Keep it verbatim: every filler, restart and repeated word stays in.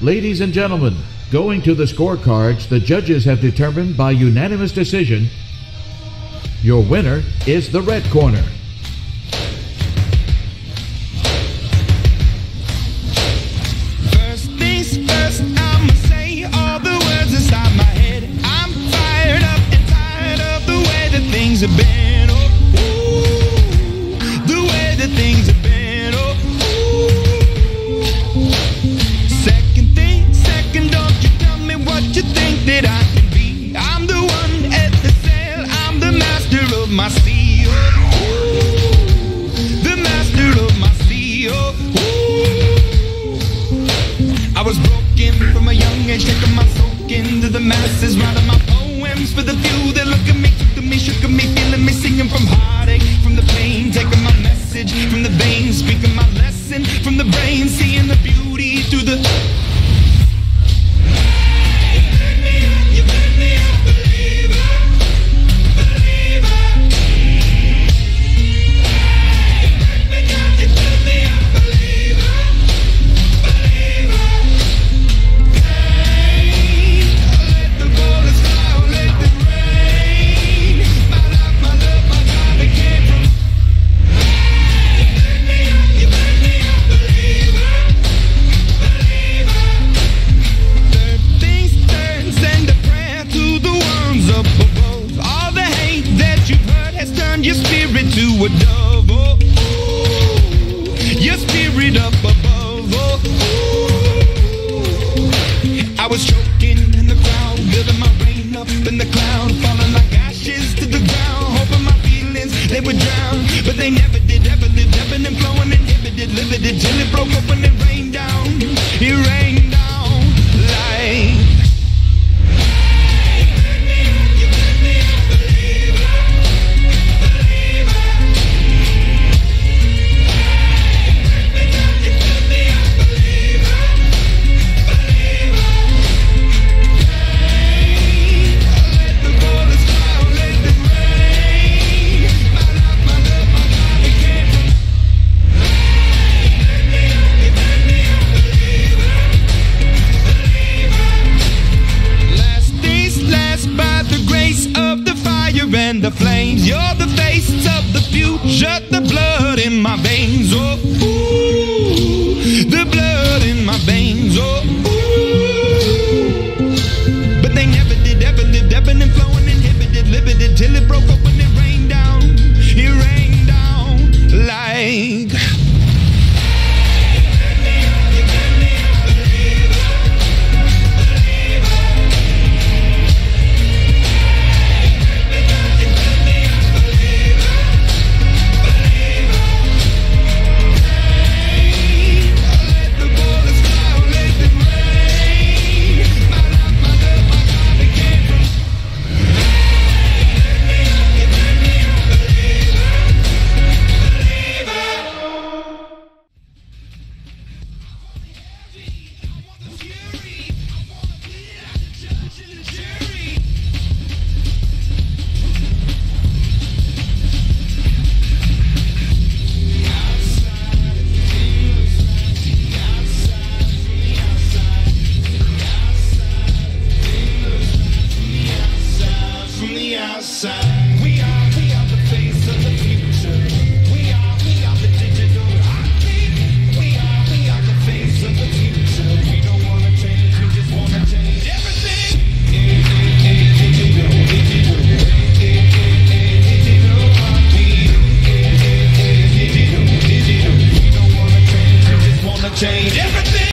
Ladies and gentlemen, going to the scorecards, the judges have determined by unanimous decision, your winner is the red corner. First things first, I'ma say all the words inside my head. I'm fired up and tired of the way that things have been. Oh, ooh, the way that things have been. Oh, ooh. Second thing, second, don't you tell me what you think that I can be. I'm the one at the sail, I'm the master of my sea. Oh, ooh, the master of my sea. Oh, ooh. I was broken from a young age, taking my soak into the masses, writing my poems for the few that look at me, took to me, shook at me, feeling me, singing from heartache, from the pain, taking my message from the veins, speaking my lesson from the brain, seeing the beauty through the. Your spirit to a dove, oh, ooh. Your spirit up above, oh, ooh. I was choking in the crowd, building my rain up in the cloud, falling like ashes to the ground, hoping my feelings, they would drown, but they never did, ever lived, ebbing and flowing, inhibited, limited, till it broke open and rained down, it rained down like. And the flames, you're the face of the future, the blood in my veins, oh, ooh, the blood in my veins, oh, ooh. But they never did, ever lived, ebbing and flowing, inhibited, limited, till it broke open and rained down, it rained down like. We are, we are the face of the future. We are, we are the digital heartbeat. We are, we are the face of the future. We don't wanna change, we just wanna change everything. Digital, digital, digital heartbeat. Digital, digital. We don't wanna change, we just wanna change everything.